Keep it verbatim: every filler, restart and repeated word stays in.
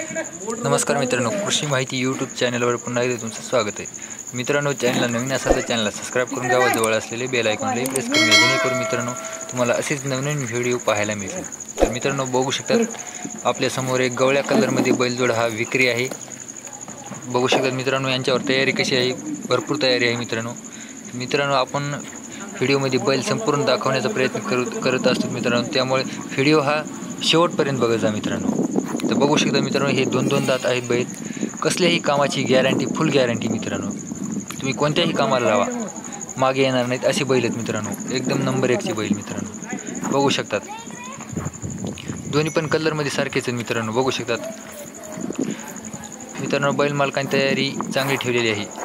नमस्कार मित्रांनो, कृषी माहिती यूट्यूब चॅनलवर पुन्हा एकदा तुमचं स्वागत आहे. मित्रांनो, चॅनलला नवीन असाल तर चॅनलला सबस्क्राईब करून घ्यावा. जवळ असलेले बेल आयकॉनला प्रेस करून घ्या, जेणेकरून मित्रांनो तुम्हाला असेच नवीन व्हिडिओ पाहायला मिळतील. तर मित्रांनो, बघू शकतात आपल्यासमोर एक गवळ्या कलरमध्ये बैलजोडा हा विक्री आहे. बघू शकतात मित्रांनो, यांच्यावर तयारी कशी आहे, भरपूर तयारी आहे मित्रांनो. मित्रांनो, आपण व्हिडिओमध्ये बैल संपूर्ण दाखवण्याचा प्रयत्न करत करत असतो मित्रांनो, त्यामुळे व्हिडिओ हा शेवटपर्यंत बघत जा मित्रांनो. तर बघू शकता मित्रांनो, हे दोन दोन दात आहेत बैल. कसल्याही कामाची गॅरंटी, फुल गॅरंटी मित्रांनो. तुम्ही कोणत्याही कामाला लावा, मागे येणार नाहीत असे बैल आहेत मित्रांनो. एकदम नंबर एकचे बैल मित्रांनो. बघू शकतात दोन्ही पण कलरमध्ये सारखेच आहेत मित्रांनो. बघू शकतात मित्रांनो, बैल मालकांनी तयारी चांगली ठेवलेली आहे.